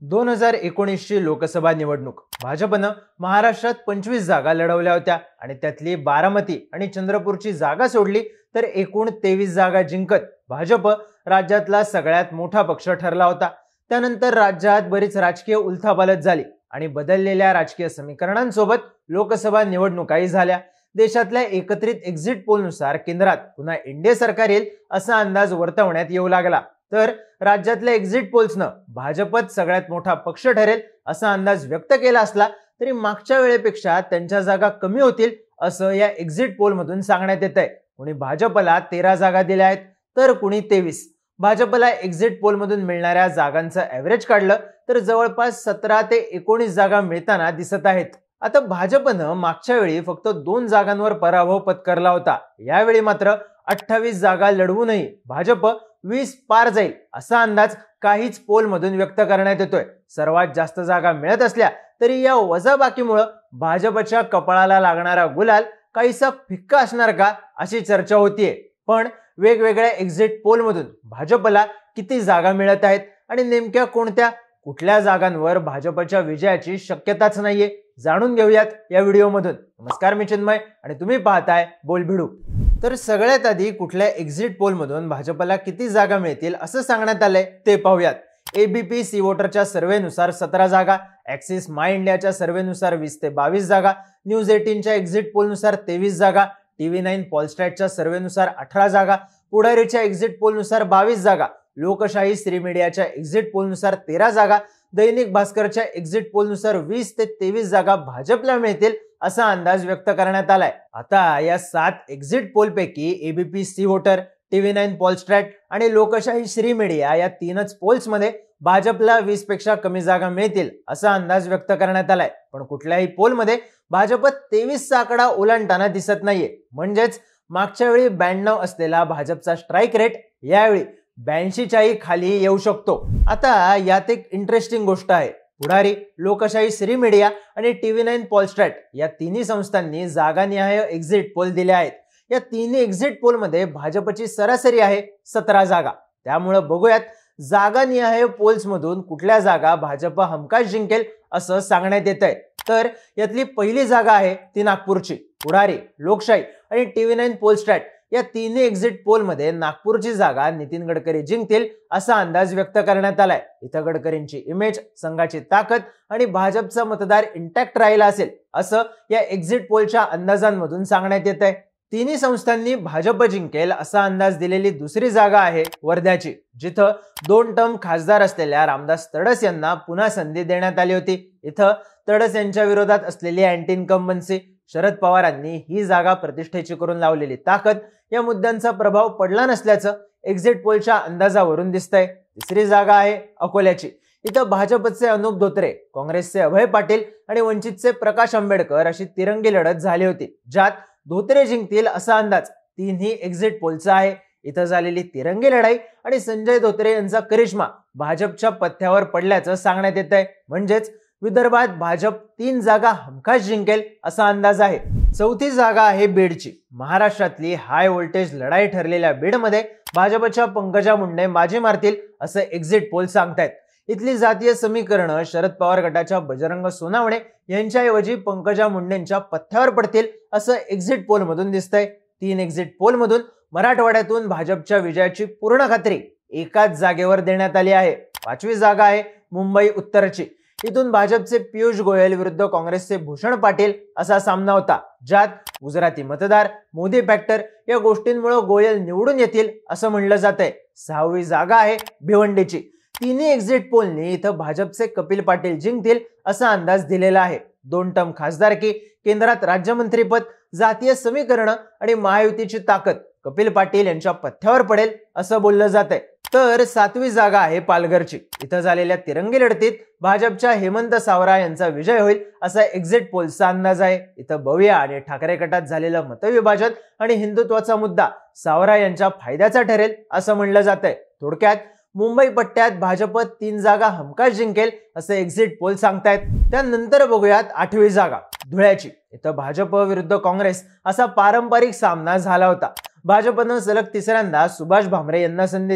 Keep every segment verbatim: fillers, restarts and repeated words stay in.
दोन हजार एकोणीस ची लोकसभा निवडणूक भाजपनं महाराष्ट्रात पंचवीस जागा लढवल्या होत्या आणि त्यातली बारामती आणि चंद्रपूरची जागा सोडली तर एकूण तेवीस जागा जिंकत भाजप राज्यातला सगळ्यात मोठा पक्ष ठरला होता। त्यानंतर राज्यात बरीच राजकीय उलथापालथ झाली आणि बदललेल्या राजकीय समीकरणांसोबत लोकसभा निवडणुकाही झाल्या। देशातल्या एकत्रित एक्झिट पोलनुसार केंद्रात पुन्हा एनडीए सरकार येईल असा अंदाज वर्तवण्यात येऊ लागला, तर राज्यातल्या एक्झिट पोल्सनं भाजपच सगळ्यात मोठा पक्ष ठरेल असा अंदाज व्यक्त केला असला तरी मागच्या वेळेपेक्षा त्यांच्या जागा कमी होतील असं या एक्झिट पोल मधून सांगण्यात येतंय। कुणी भाजपला तेरा जागा दिल्या आहेत तर कुणी तेवीस। भाजपला एक्झिट पोल मधून मिळणाऱ्या जागांचं ऍव्हरेज काढलं तर जवळपास सतरा ते एकोणीस जागा मिळताना दिसत आहेत। आता भाजपनं मागच्या वेळी फक्त दोन जागांवर पराभव पत्करला होता, यावेळी मात्र अठ्ठावीस जागा लढवूनही भाजप वीस पार जाईल असा अंदाज काहीच पोल मधून व्यक्त करण्यात येतोय। सर्वात जास्त जागा मिळत असल्या तरी या वजाबाकीमुळे भाजपच्या कपाळाला लागणारा गुलाल काहीसा फिक्का असणार का अशी चर्चा होतीये। पण वेगवेगळ्या एक्झिट पोल मधून भाजपला किती जागा मिळत आहेत आणि नेमक्या कोणत्या कुठल्या जागांवर भाजपच्या विजयाची शक्यताच नाहीये, जाणून घेऊयात या व्हिडिओ मधून। नमस्कार, मी चिन्मय आणि तुम्ही पाहताय बोलभिडू। तर सगळ्यात आधी कुठल्या एक्झिट पोल मधून भाजपला किती जागा मिळतील असं सांगण्यात आलंय ते पाहूयात। एबीपी सी वोटरच्या सर्वेनुसार सतरा जागा, ऍक्सिस माय इंडियाच्या सर्वेनुसार वीस ते बावीस जागा, न्यूज अठरा एक्झिट पोलनुसार तेवीस जागा, टीव्ही नाईन पॉलस्टॅटच्या सर्वेनुसार अठरा जागा, पुढारीच्या एक्झिट पोलनुसार बावीस जागा, लोकशाही श्री मीडियाच्या एक्झिट पोलनुसार तेरा जागा, दैनिक भास्करच्या एक्झिट पोलनुसार वीस ते तेवीस जागा भाजपला मिळतील असा अंदाज व्यक्त करण्यात आलाय। आता या सात एक्झिट पोल पैकी ABP C voter, TV nine Polstrat आणि लोकशाही श्री मीडिया या तीनच पोल्स मध्ये भाजपला वीस पेक्षा कमी जागा मिळतील असा अंदाज व्यक्त करण्यात आलाय। पण कुठल्याही पोल मध्ये भाजप तेवीस चा आकडा ओलांडताना दिसत नाहीये, म्हणजेच मागच्या वेळी ब्याण्णव असलेला भाजपचा स्ट्राईक रेट यावेळी ब्याऐंशी च्याही खाली येऊ शकतो। आता यात एक इंटरेस्टिंग गोष्ट आहे, पुढारी, लोकशाही श्री मीडिया आणि टीव्ही नाईन पॉलस्टॅट या तिन्ही संस्थांनी जागानिहाय एक्झिट पोल दिले आहेत। या तिन्ही एक्झिट पोल मध्ये भाजपची सरासरी आहे सतरा जागा। त्यामुळे बघूयात जागानिहाय पोल्स मधून कुठल्या जागा भाजप हमखास जिंकेल असं सांगण्यात येतंय। तर यातली पहिली जागा आहे ती नागपूरची। पुढारी, लोकशाही आणि टीव्ही नाईन पॉलस्टॅट या तिन्ही एक्झिट पोल मध्ये नागपूरची जागा नितीन गडकरी जिंकतील असा अंदाज व्यक्त करण्यात आलाय। इथं गडकरींची इमेज, संघाची ताकद आणि भाजपचा मतदार इंटॅक्ट राहिला असेल असं या एक्झिट पोलच्या अंदाजांमधून सांगण्यात येतंय। तिन्ही संस्थांनी भाजप जिंकेल असा अंदाज दिलेली दुसरी जागा आहे वर्ध्याची, जिथं दोन टर्म खासदार असलेल्या रामदास तडस यांना पुन्हा संधी देण्यात आली होती। इथं तडस यांच्या विरोधात असलेली अँटी इन्कम्बन्सी, शरद पवारांनी ही जागा प्रतिष्ठेची करून लावलेली ताकद या मुद्द्यांचा प्रभाव पडला नसल्याचं एक्झिट पोलच्या अंदाजावरून दिसतंय। तिसरी जागा आहे अकोल्याची। इथं भाजपचे अनुप धोत्रे, काँग्रेसचे अभय पाटील आणि वंचितचे प्रकाश आंबेडकर अशी तिरंगी लढत झाली होती, ज्यात धोत्रे जिंकतील असा अंदाज तिन्ही एक्झिट पोलचा आहे। इथं झालेली तिरंगी लढाई आणि संजय धोत्रे यांचा करिश्मा भाजपच्या पथ्यावर पडल्याचं सांगण्यात येतंय, म्हणजेच विदर्भात भाजप तीन जागा हमखास जिंकेल असा अंदाज आहे। चौथी जागा आहे बीडची। महाराष्ट्रातली हाय व्होल्टेज लढाई ठरलेल्या बीडमध्ये भाजपच्या पंकजा मुंडे बाजी मारतील असं एक्झिट पोल सांगतायत। इथली जातीय समीकरणं शरद पवार गटाच्या बजरंग सोनावणे यांच्याऐवजी पंकजा मुंडेंच्या पथ्यावर पडतील असं एक्झिट पोल मधून दिसतंय। तीन एक्झिट पोल मधून मराठवाड्यातून भाजपच्या विजयाची पूर्ण खात्री एकाच जागेवर देण्यात आली आहे। पाचवी जागा आहे मुंबई उत्तरची। इथून भाजपचे पियुष गोयल विरुद्ध काँग्रेसचे भूषण पाटील असा सामना होता, ज्यात गुजराती मतदार, मोदी फॅक्टर या गोष्टींमुळे गोयल निवडून येतील असं म्हणलं जातंय। सहावी जागा आहे भिवंडीची। तिन्ही एक्झिट पोलनी इथं भाजपचे कपिल पाटील जिंकतील असा अंदाज दिलेला आहे। दोन टर्म खासदारकी, केंद्रात राज्यमंत्रीपद, जातीय समीकरणं आणि महायुतीची ताकद कपिल पाटील यांच्या पथ्यावर पडेल असं बोललं जातंय। तर सातवी जागा आहे पालघरची। इथं झालेल्या तिरंगी लढतीत भाजपच्या हेमंत सावरा यांचा विजय होईल असा एक्झिट पोलचा अंदाज आहे। इथं बविया आणि ठाकरे गटात झालेलं मतविभाजन आणि हिंदुत्वाचा मुद्दा सावरा यांच्या फायद्याचा ठरेल असं म्हणलं जातंय। थोडक्यात मुंबई पट्ट्यात भाजप तीन जागा हमखास जिंकेल असं एक्झिट पोल सांगतायत। त्यानंतर बघूयात आठवी जागा धुळ्याची। इथं भाजप विरुद्ध काँग्रेस असा पारंपरिक सामना झाला होता। भाजपनं सलग तिसऱ्यांदा सुभाष भामरे यांना संधी दिली,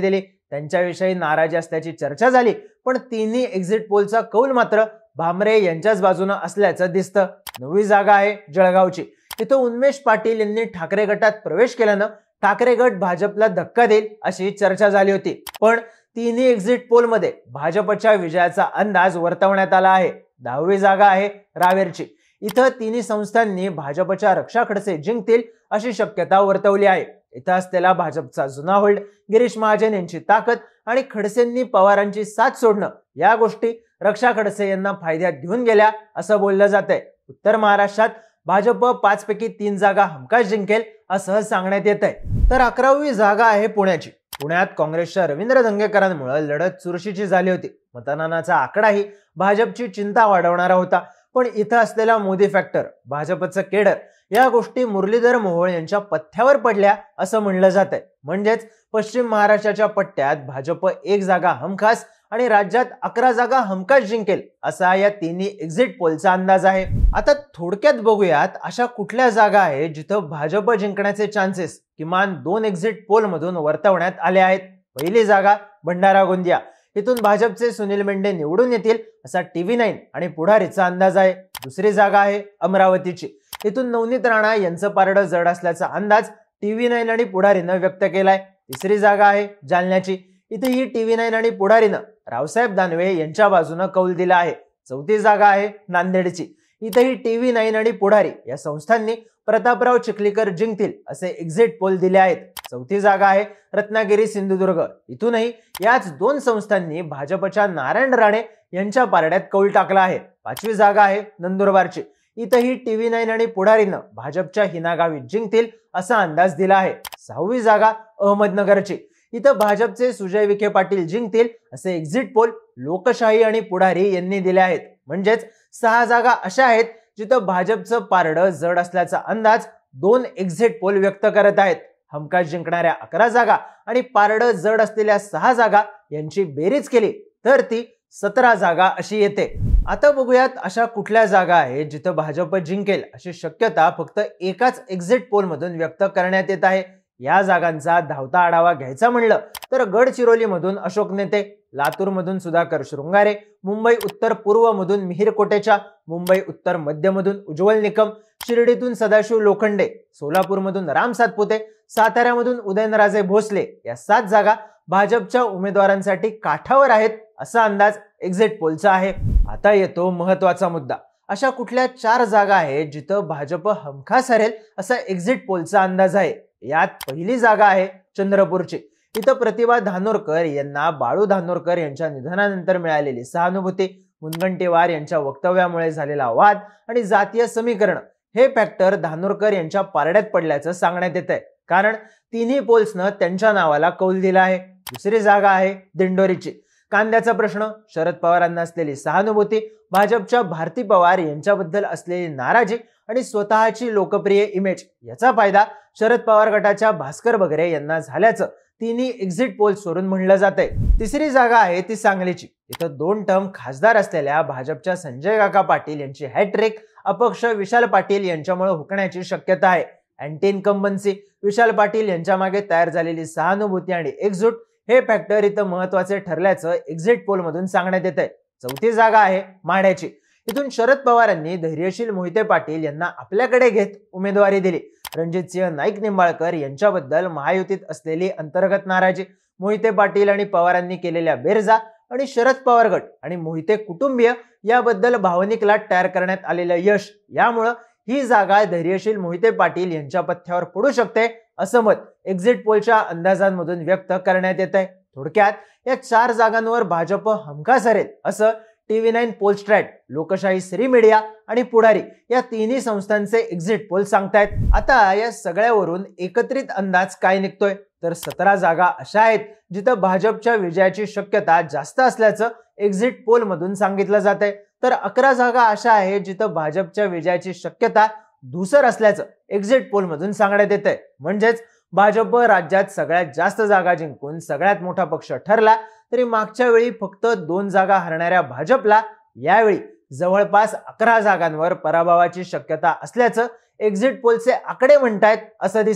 त्यांच्याविषयी नाराजी असल्याची चर्चा झाली, पण तिन्ही एक्झिट पोलचा कौल मात्र भामरे यांच्याच बाजूने असल्याचं दिसतं. नववी जागा आहे जळगावची. इथं उन्मेष पाटील यांनी ठाकरे गटात प्रवेश केल्यानं ठाकरे गट भाजपला धक्का देईल अशी चर्चा झाली होती, पण तिन्ही एक्झिट पोल मध्ये भाजपच्या विजयाचा अंदाज वर्तवण्यात आला आहे. दहावी जागा आहे रावेरची. इथं तिन्ही संस्थांनी भाजपच्या रक्षा खडसे जिंकतील अशी शक्यता वर्तवली आहे. इथं असलेला भाजपचा जुना होल्ड, गिरीश महाजन यांची ताकद आणि खडसेंनी पवारांची साथ सोडणं या गोष्टी रक्षा खडसे यांना फायद्यात घेऊन गेल्या असं बोललं जातंय. उत्तर महाराष्ट्रात भाजप पाच पैकी तीन जागा हमखास जिंकेल असं सांगण्यात येत आहे. तर अकरावी जागा आहे पुण्याची. पुण्यात काँग्रेसच्या रवींद्र धंगेकरांमुळे लढत चुरशीची झाली होती. मतदानाचा आकडाही भाजपची चिंता वाढवणारा होता, पण इथं असलेला मोदी फॅक्टर, भाजपचं केडर या गोष्टी मुरलीधर मोहोळ यांच्या पथ्यावर पडल्या असं म्हणलं जात आहे. म्हणजेच पश्चिम महाराष्ट्राच्या पट्ट्यात भाजप एक जागा हमखास आणि राज्यात अकरा जागा हमखास जिंकेल असा या तिन्ही एक्झिट पोलचा अंदाज आहे. आता थोडक्यात बघूयात अशा कुठल्या जागा आहेत जिथं भाजप जिंकण्याचे चान्सेस किमान दोन एक्झिट पोल मधून वर्तवण्यात आले आहेत. पहिली जागा भंडारा गोंदिया. इथून भाजपचे सुनील मेंढे निवडून येतील असा टीव्ही नाईन आणि पुढारीचा अंदाज आहे. दुसरी जागा आहे अमरावतीची. इथून नवनीत राणा यांचं पारडं जड असल्याचा अंदाज टीव्ही नाईन आणि पुढारीनं व्यक्त केलाय. तिसरी जागा आहे जालन्याची. इथेही टीव्ही नाईन आणि पुढारीनं रावसाहेब दानवे यांच्या बाजूने कौल दिला आहे. चौथी जागा आहे नांदेडची. इथेही टीव्ही नाईन आणि पुढारी या संस्थांनी प्रतापराव चिखलीकर जिंकतील असे एक्झिट पोल दिले आहेत. चौथी जागा आहे रत्नागिरी सिंधुदुर्ग. इथूनही याच दोन संस्थांनी भाजपच्या नारायण राणे यांच्या पारड्यात कौल टाकला आहे. पाचवी जागा आहे नंदुरबारची. इथेही टीव्ही नाईन आणि पुढारीनं भाजपच्या हिना गावित जिंकतील असा अंदाज दिला आहे. सहावी जागा अहमदनगरची. इथं भाजपचे सुजय विखे पाटील जिंकतील असे एक्झिट पोल लोकशाही आणि पुढारी यांनी दिले आहेत. म्हणजेच सहा जागा अशा आहेत जिथं भाजपचं पारडं जड असल्याचा अंदाज दोन एक्झिट पोल व्यक्त करत आहेत. हमखास जिंकणाऱ्या अकरा जागा आणि पारडं जड असलेल्या सहा जागा यांची बेरीज केली तर ती सतरा जागा अशी येते. आता बघूयात अशा कुठल्या जागा आहेत जिथं भाजप जिंकेल अशी शक्यता फक्त एकाच एक्झिट पोल मधून व्यक्त करण्यात येत आहे. या जागांचा धावता आढावा घ्यायचा म्हणलं तर गडचिरोली मधून अशोक नेते, लातूर मधून सुधाकर शृंगारे, मुंबई उत्तर पूर्व मधून मिहिर कोटेचा, मुंबई उत्तर मध्य मधून उज्ज्वल निकम, शिर्डीतून सदाशिव लोखंडे, सोलापूर मधून राम सातपुते, साताऱ्यामधून उदयनराजे भोसले या सात जागा भाजपच्या उमेदवारांसाठी काठावर आहेत असा अंदाज एक्झिट पोलचा आहे. आता येतो महत्वाचा मुद्दा. अशा कुठल्या चार जागा आहेत जिथं भाजप हमखास हरेल असा एक्झिट पोलचा अंदाज आहे. यात पहिली जागा आहे चंद्रपूरची. इथं प्रतिभा धानोरकर यांना बाळू धानोरकर यांच्या निधनानंतर मिळालेली सहानुभूती, मुनगंटीवार यांच्या वक्तव्यामुळे झालेला वाद आणि जातीय समीकरण हे फॅक्टर धानोरकर यांच्या पारड्यात पडल्याचं सांगण्यात येत आहे, कारण तिन्ही पोल्सनं त्यांच्या नावाला कौल दिला आहे. दुसरी जागा आहे दिंडोरीची. कांद्याचा प्रश्न, शरद पवारांना असलेली सहानुभूती, भाजपच्या भारती पवार यांच्याबद्दल असलेली नाराजी आणि स्वतःची लोकप्रिय इमेज याचा फायदा शरद पवार गटाच्या भास्कर बगरे यांना झाल्याचं तिन्ही एक्झिट पोल्स वरून म्हणलं जातंय. तिसरी जागा आहे ती सांगलीची. इथं दोन टर्म खासदार असलेल्या भाजपच्या संजय काका पाटील यांची हॅट्रिक अपक्ष विशाल पाटील यांच्यामुळे हुकण्याची शक्यता आहे. अँटी इन्कम्बन्सी, विशाल पाटील यांच्या मागे तयार झालेली सहानुभूती आणि एकजूट हे फॅक्टर इथं महत्वाचे ठरल्याचं एक्झिट पोल मधून सांगण्यात येत आहे. चौथी जागा आहे माढ्याची. इथून शरद पवारांनी धैर्यशील मोहिते पाटील यांना आपल्याकडे घेत उमेदवारी दिली. रणजितसिंह नाईक निंबाळकर यांच्याबद्दल महायुतीत असलेली अंतर्गत नाराजी, मोहिते पाटील आणि पवारांनी केलेल्या बेरजा आणि शरद पवार गट आणि मोहिते कुटुंबीय याबद्दल भावनिक लाट तयार करण्यात आलेलं यश यामुळे ही जागा धैर्यशील मोहिते पाटील यांच्या पथ्यावर पडू शकते असं मत एक्झिट पोलच्या अंदाजांमधून व्यक्त करण्यात येत आहे. थोडक्यात या चार जागांवर भाजप हमखास हरेल असं टीव्ही नाईन पोलस्ट्रॅट, लोकशाही श्री मीडिया आणि पुढारी या तिन्ही संस्थांचे एक्झिट पोल सांगतायत. आता या सगळ्यावरून एकत्रित अंदाज काय निघतोय तर सतरा जागा अशा आहेत जिथं भाजपच्या विजयाची शक्यता जास्त असल्याचं एक्झिट पोल मधून सांगितलं जात आहे, तर अकरा जागा अशा आहेत जिथं भाजपच्या विजयाची शक्यता धूसर असल्याचं एक्झिट पोल मधून सांगण्यात येत आहे. म्हणजेच भाजप राज्यात सगळ्यात जास्त जागा जिंकून सगळ्यात मोठा पक्ष ठरला तरी मागच्या वेळी फक्त दोन जागा हरणाऱ्या भाजपला यावेळी जवळपास अकरा जागांवर पराभवाची शक्यता असल्याचं एक्झिट पोलचे आकडे म्हणतायत असं दिसतंय.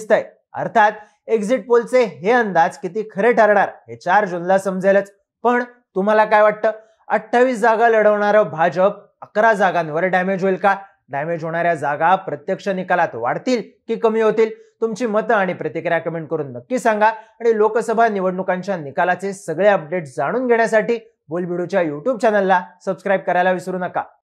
अर्थात एक्झिट पोलचे हे अंदाज किती खरे ठरणार हे चार जूनला समजेलच. पण तुम्हाला काय वाटतं, अठ्ठावीस जागा लढवणारं भाजप अकरा जागांवर डॅमेज होईल का? डॅमेज होणाऱ्या जागा प्रत्यक्ष निकालात वाढतील की कमी होतील? तुमची मतं आणि प्रतिक्रिया कमेंट करून नक्की सांगा. आणि लोकसभा निवडणुकांच्या निकालाचे सगळे अपडेट्स जाणून घेण्यासाठी बोलबिडूच्या युट्यूब चॅनलला सबस्क्राईब करायला विसरू नका.